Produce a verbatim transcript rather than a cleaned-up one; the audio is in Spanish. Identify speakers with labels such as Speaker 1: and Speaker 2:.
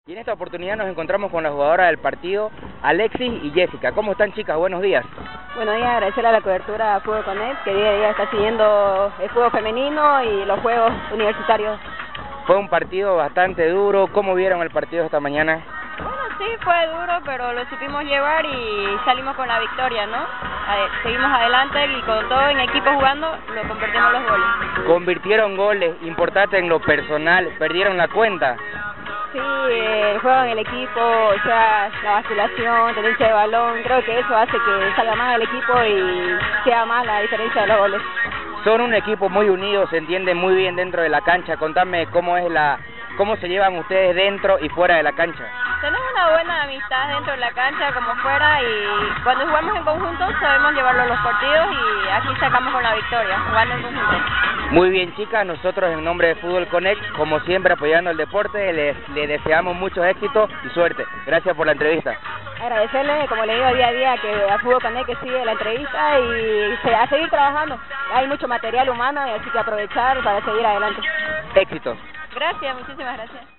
Speaker 1: Y en esta oportunidad nos encontramos con la jugadora del partido, Alexis y Jessica. ¿Cómo están, chicas? Buenos días.
Speaker 2: Buenos días, agradecerle a la cobertura a Fútbol Connect, que día a día está siguiendo el fútbol femenino y los juegos universitarios.
Speaker 1: Fue un partido bastante duro. ¿Cómo vieron el partido esta mañana?
Speaker 3: Bueno, sí, fue duro, pero lo supimos llevar y salimos con la victoria, ¿no? Seguimos adelante y con todo en equipo jugando, lo convertimos los goles.
Speaker 1: Convirtieron goles, importante en lo personal, perdieron la cuenta.
Speaker 2: Sí, el juego en el equipo, o sea, la vacilación, tenencia de balón, creo que eso hace que salga más el equipo y sea más la diferencia de los goles.
Speaker 1: Son un equipo muy unido, se entienden muy bien dentro de la cancha. Contame cómo es la, cómo se llevan ustedes dentro y fuera de la cancha.
Speaker 3: Tenemos una buena amistad dentro de la cancha como fuera, y cuando jugamos en conjunto sabemos llevarlo a los partidos y aquí sacamos con la victoria, jugando en conjunto.
Speaker 1: Muy bien, chicas, nosotros en nombre de Fútbol Connect, como siempre apoyando el deporte, les, les deseamos mucho éxito y suerte. Gracias por la entrevista.
Speaker 2: Agradecerle, como le digo día a día, que a Fútbol Connect que sigue la entrevista y se, a seguir trabajando. Hay mucho material humano y así que aprovechar para seguir adelante.
Speaker 1: Éxitos.
Speaker 3: Gracias, muchísimas gracias.